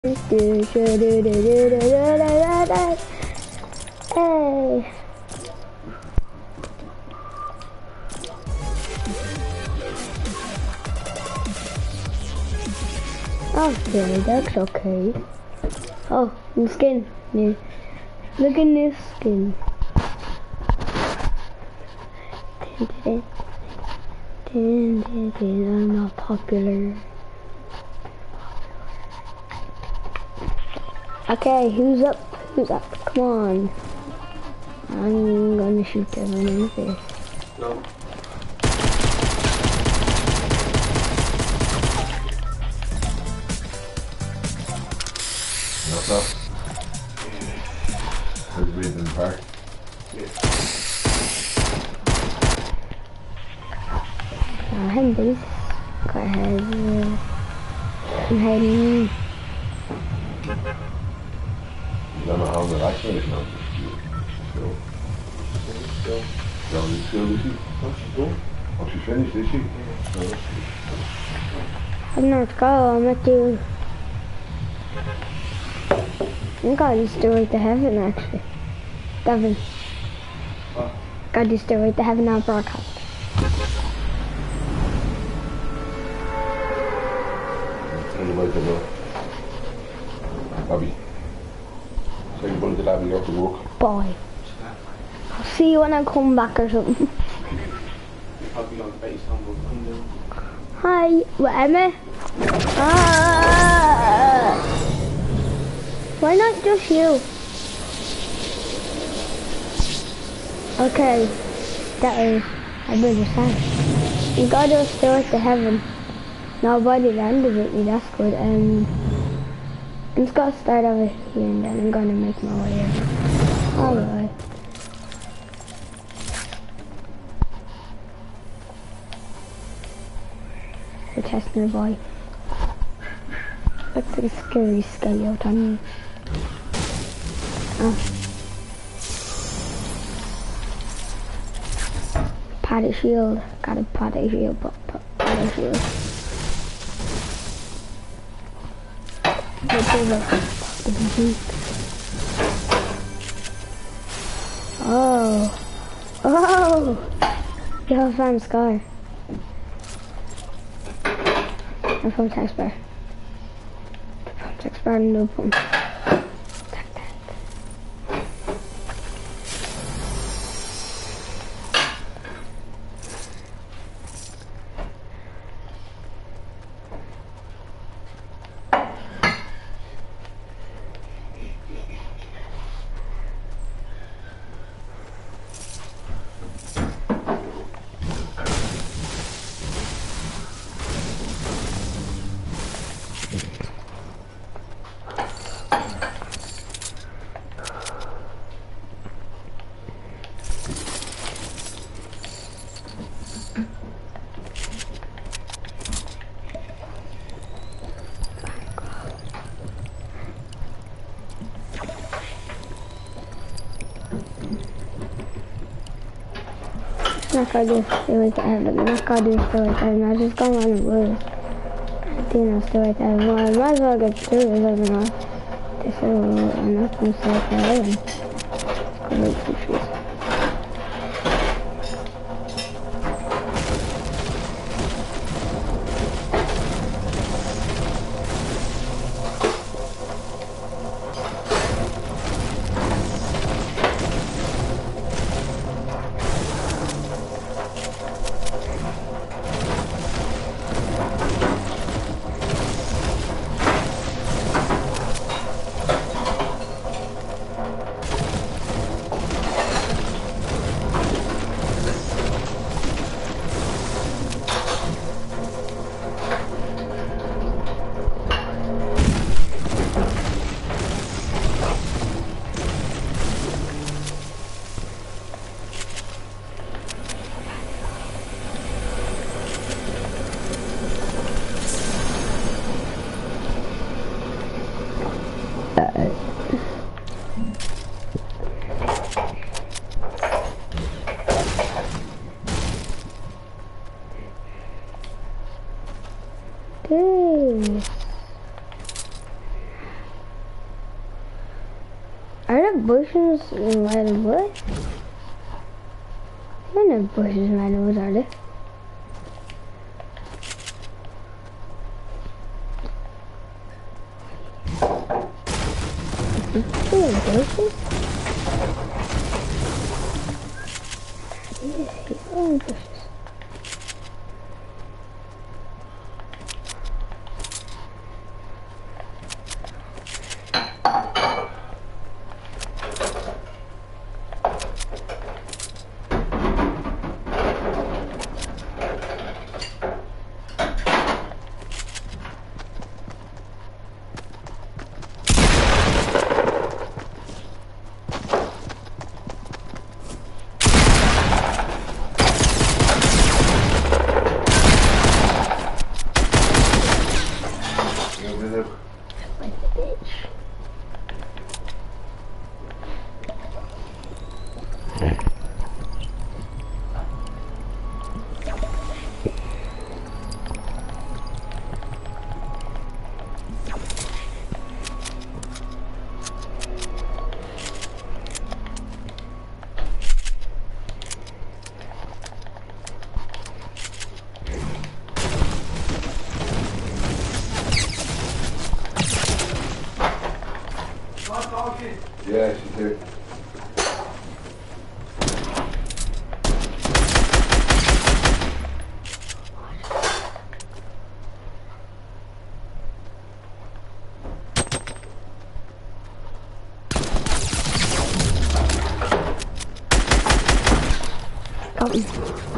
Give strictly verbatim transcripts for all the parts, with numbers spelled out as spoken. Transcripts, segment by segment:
Hey. Okay, that's okay. Oh, new skin. New. Look at this skin. I'm not popular. Okay, who's up? Who's up? Come on. I'm gonna shoot them in the face. No. What's up? How's it been in the park? Yeah. Uh, I'm this. Go ahead. I'm hiding. I don't know how relaxing it is now. Still. Still. No, you still, is she? Oh, she's done. Oh, she finished, is she? Yeah. No. I'm not go. I'm at you. I got this stairway to heaven actually. Devin. What? Got this stairway to heaven now broadcast. Tell you about the work. Bobby. Say you're going to the lab, you have to work. Boy. I'll see you when I come back or something. You're probably on FaceTime, but come down. Hi, what am I? Ah! Why not just you? Okay, that was I better say. You got to start to heaven. Nobody landed with me, that's good. Um, I'm just gonna start over here and then I'm gonna make my way in. Alright. The test nearby. Looks like a scary skeleton. Oh. Padded shield. Got a padded shield. Padded shield. Oh. Oh. You have found Scar. I'm from Taxbar. From Taxbar, no pump. I'm not gonna do stairway to heaven. I'm not gonna do stairway to heaven. I just go around the woods. I think I'll stairway to heaven. Well, I might as well get stairway to heaven off. This is I'm not gonna stairway to heaven. Let's go make some trees. Are there bushes in Wildwood Woods? There are no bushes in Wildwood Woods, are there? There are bushes? Yes, there are bushes. Yeah, she's here. Got me.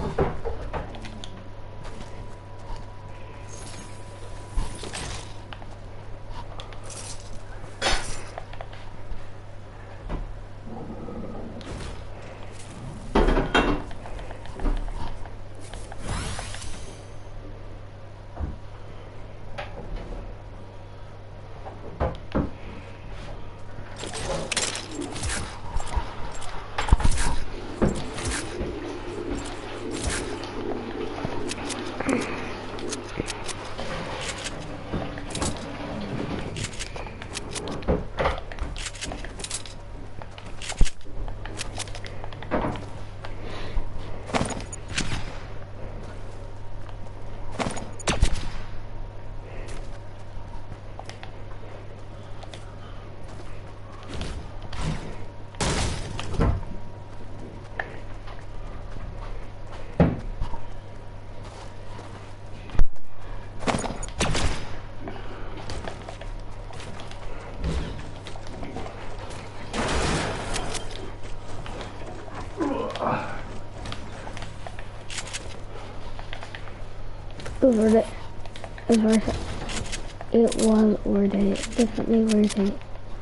It was worth it. It was worth it. It was worth it. Definitely worth it.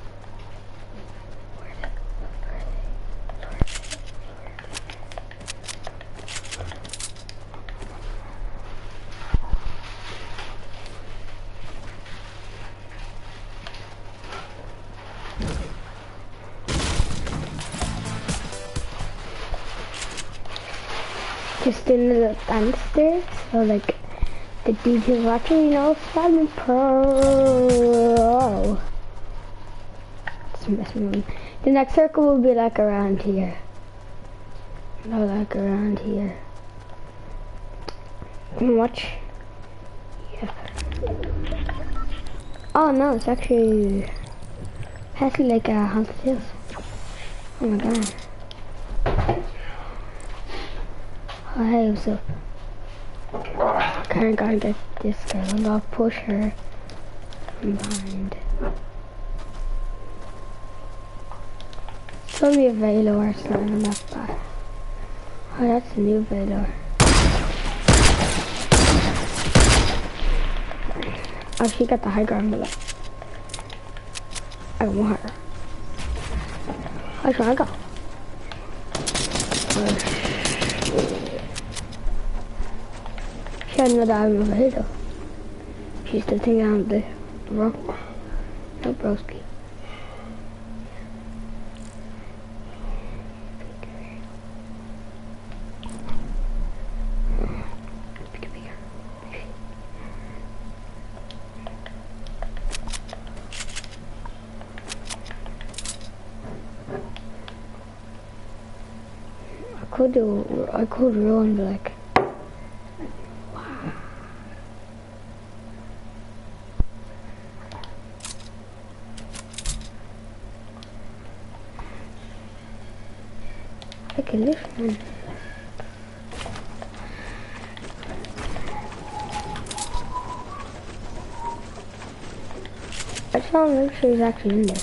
Just in the gangster, so like the dude who's watching, you know, Spider-Man Pro. Just messing with me. The next circle will be like around here. No, like around here. Watch. Yeah. Oh no, it's actually actually like a haunted hills. Oh my god. Oh hey, what's up? Kinda gotta get this girl. I'll push her from behind. Show me a Valor or something on that spot. Oh, that's a new Valor. Oh, she got the high ground below. I want her. Which one I go? Oh, she had another item over here though. She's still taking out the bro. No broski. could do, I could run, but like, I can lift, man. I just want to make sure he's actually in there.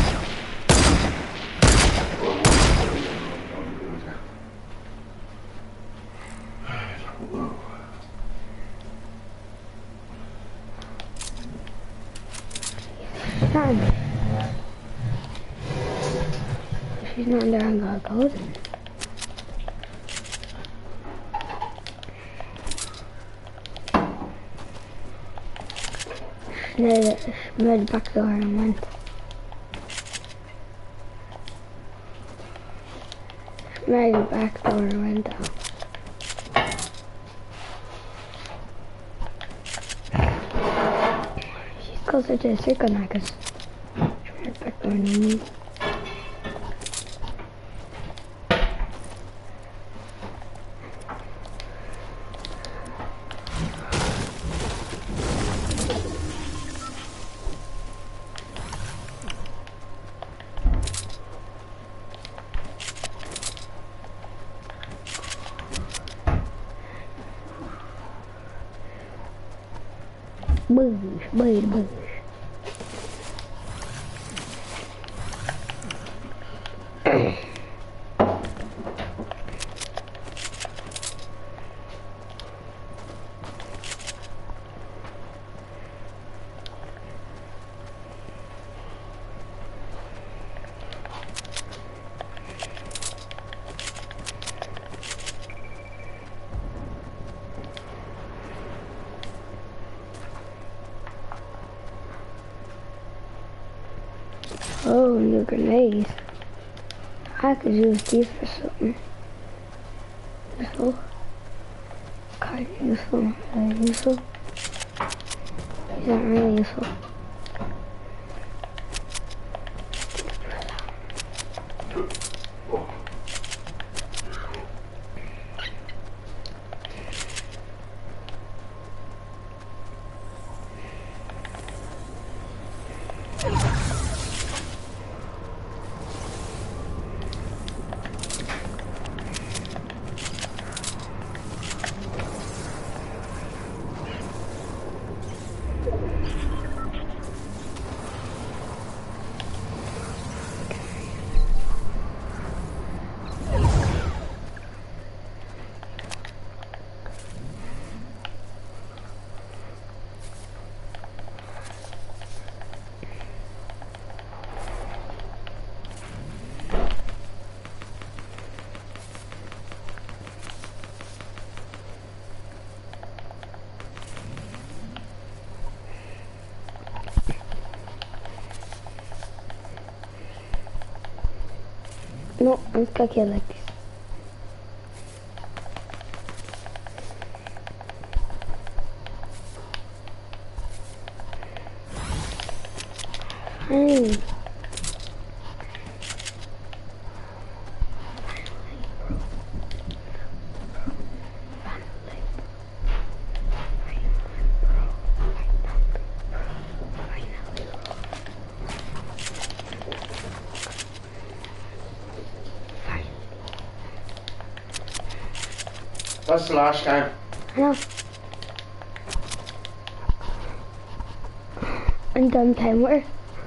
Damn. If she's not in there, I'm gonna go then. Made the back door and went. Made the back door and went out. She's closer to the circle now because she made the back door and went. Boosh, boosh, boosh. Oh, new grenades. I could use these for something. Useful. Kind of useful. Very useful. These aren't really useful. No, I'm just gonna kill like this. Hey. That's the last game. I know. I'm done time with her.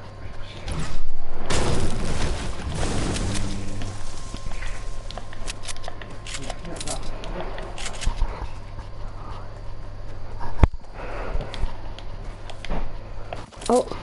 Oh.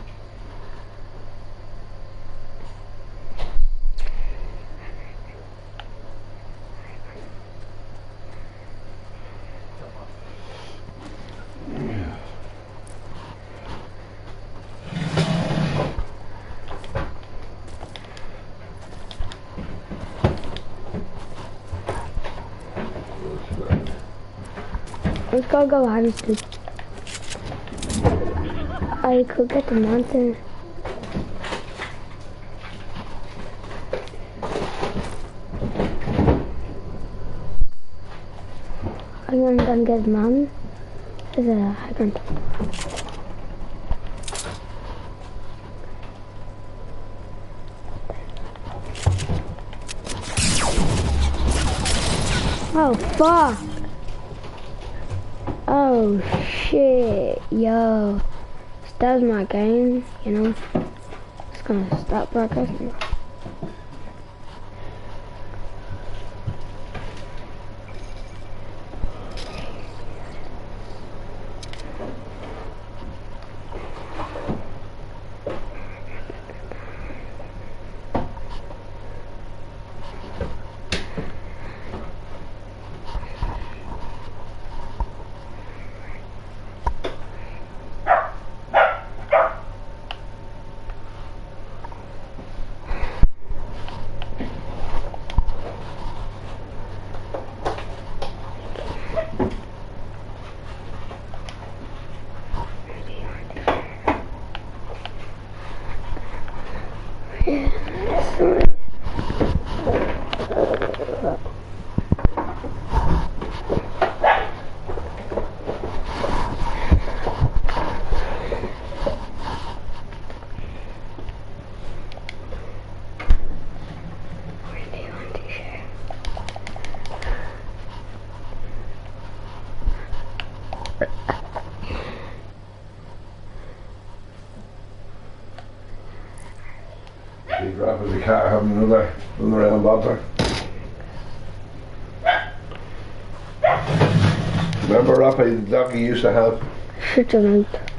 Let's go go harvest. I could get the mountain. I'm gonna get mom. Is a I can't. Oh fuck! Oh shit, yo. That's my game, you know. It's gonna stop broadcasting. Big Rap of the car having another run around bobber. Remember Rafa, the dog you used to have? Shut your mouth.